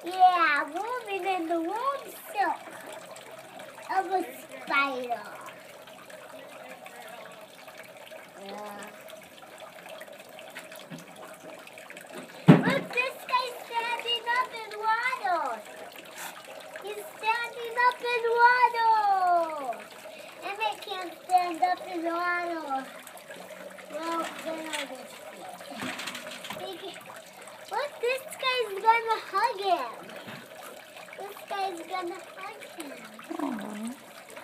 Yeah, woven in the warm silk of a spider. Yeah. Look, this guy's standing up in water. He's standing up in water. And I can't stand up in water. Well, then I'll just look, this guy's gonna hug him. This guy's gonna hug him. Aww.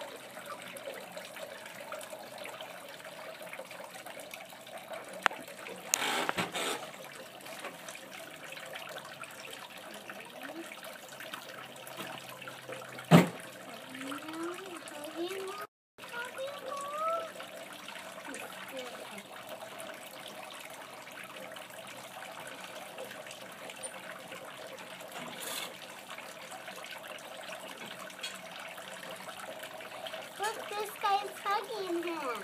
Look, this guy's hugging him.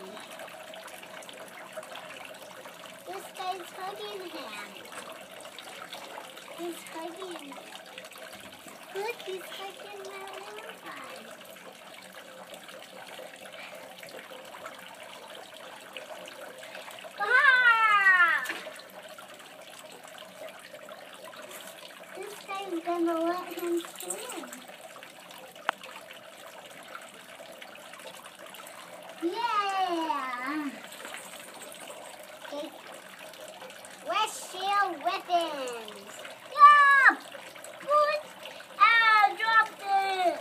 This guy's hugging him. He's hugging. Look, he's hugging my little guy. Ah! This guy's gonna let him swim. Yeah! Okay. Where's shield weapons? Yeah! What? Ah, dropped it!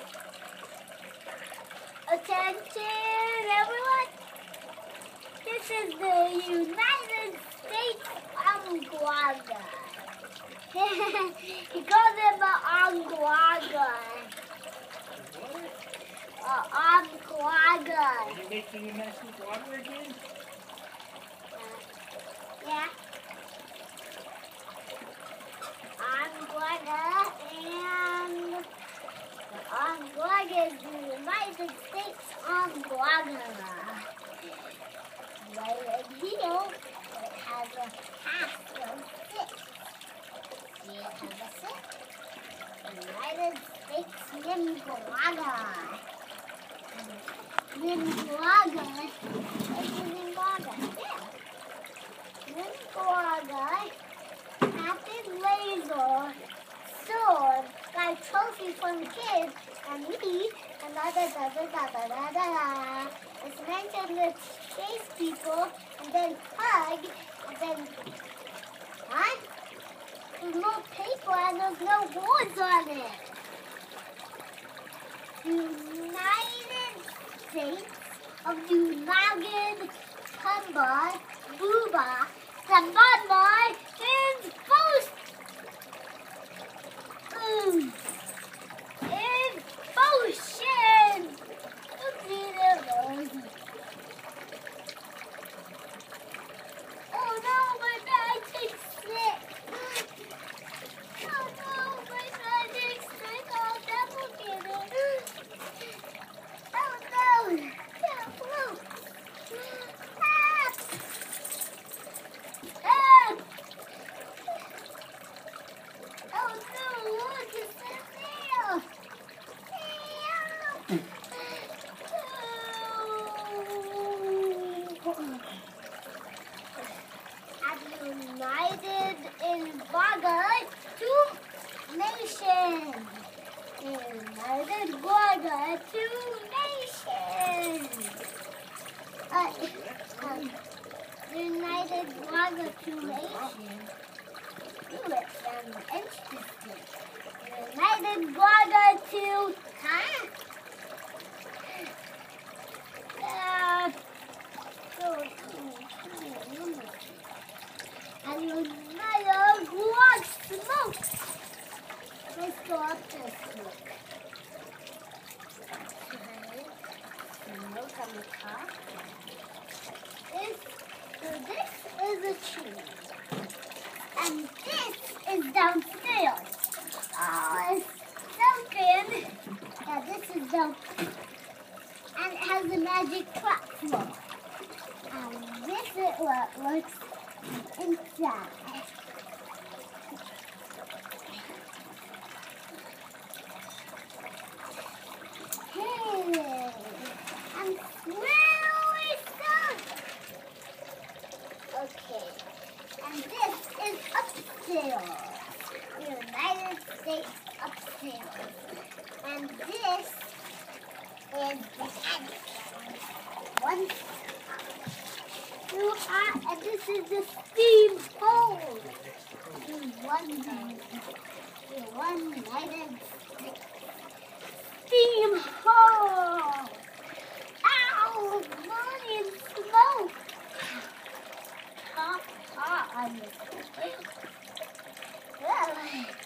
Attention, everyone! This is the United States Onguaga. He calls him an Onguaga. Onguaga. Are you making a mess with water again? Yeah. Onguaga and the Onguaga is the United States Onguaga. Right in here, it has a cast of 6. See, it has a 6. United States Nimguaga. Nimguaga. What's the Nimguaga? Yeah. Nimguaga. Captain Laser. Sword. Got a trophy from kids. And me. And da-da-da-da-da-da-da-da. It's mentioned to chase people. And then hug. And then... What? There's no paper and there's no words on it. United States of United Tumba Booba Sambamba is post. In potion. Oh no, my bag takes sick. Oh no, my bag takes sick. I'll never get it. Oh no. Yeah, float. Ah. Ah. Oh no, look, it's in there. Help. United in Vaga two nations. United Vaga two nations. United Vaga two nations. Ooh, it sounds interesting. United Vaga two, huh? And United Guag smoke. Let's go up this smoke. Smoke on the top. This is a tree. And this is downstairs. Oh, it's something. Yeah, this is down. And it has a magic platform. And this is what looks inside. is the end. One, too hot, and this is the steam hole. One lighted steam hole. Ow, money and smoke. Hot on the